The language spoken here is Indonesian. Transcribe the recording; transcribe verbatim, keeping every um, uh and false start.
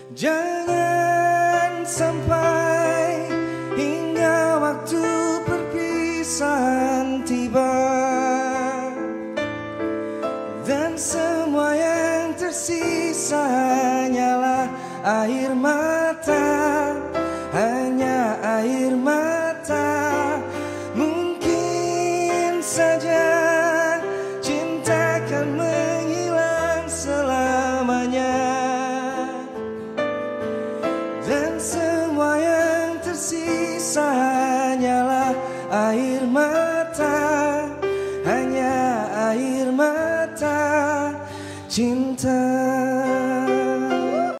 Jangan sampai hingga waktu perpisahan tiba, dan semua yang tersisa hanyalah air mata, hanya air mata. Mungkin saja